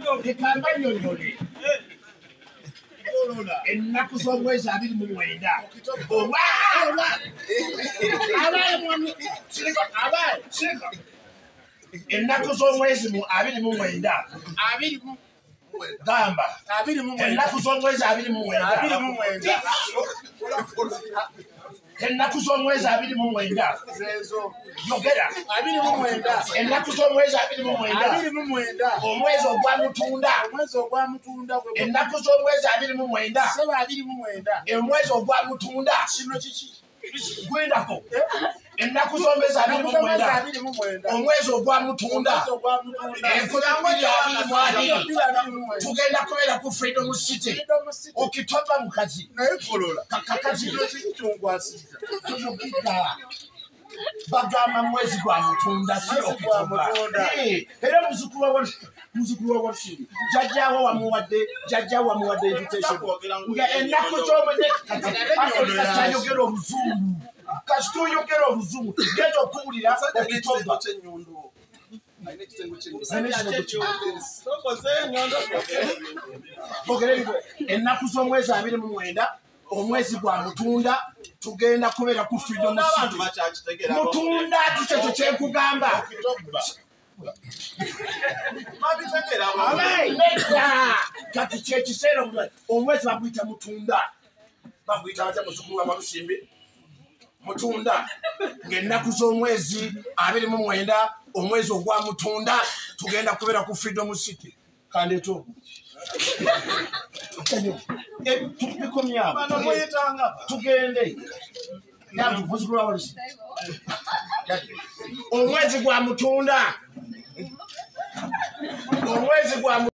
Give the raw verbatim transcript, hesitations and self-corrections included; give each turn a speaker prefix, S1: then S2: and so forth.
S1: Ekamba nnyonnyole. Ennaku z'omwezi abiri mu mwenda. Ennaku z'omwezi abiri mu mwenda. Gamba. Ennaku z'omwezi abiri mu mwenda. Ennaku z'omwezi abiri mu mwenda. Yogera. Ennaku z'omwezi abiri mu mwenda. Omwezi ogwa Mutunda. Ennaku z'omwezi abiri mu mwenda. Omwezi ogwa Mutunda. Gwendako. Ennaku z'omwezi abiri mu mwenda. Omwezi ogwa Mutunda. Enkulangwa tugenda kubeera ku Freedom City. Okitoba mukazi. Kakazi. Bagamba mwezi gwa Mutunda si Okitoba. Era muzukulu wa Wasiri. Jajjawo wamuwadde, jajjawo wamuwadde invitation. Nga ennaku z'omwezi ayogera Oluzungu. Kasita oyogera Oluzungu, genda okuwulira Okitoba. Ennaku z'omwezi abiri mu mwenda, omwezi gwa Mutunda, tugenda kubeera ku Freedom City. Mutunda kikyo kyekugamba. Kati kyekiseera omwezi baguyita Mutunda. Baguyita batya muzukulu wa Walusimbi. Mutunda. Ng'ennaku z'omwezi abiri mu mwenda, omwezi ogwa Mutunda, tugenda kubeera ku Freedom City. Kandeeto. Tugende. Omwezi gwa Mutunda. Omwezi gwa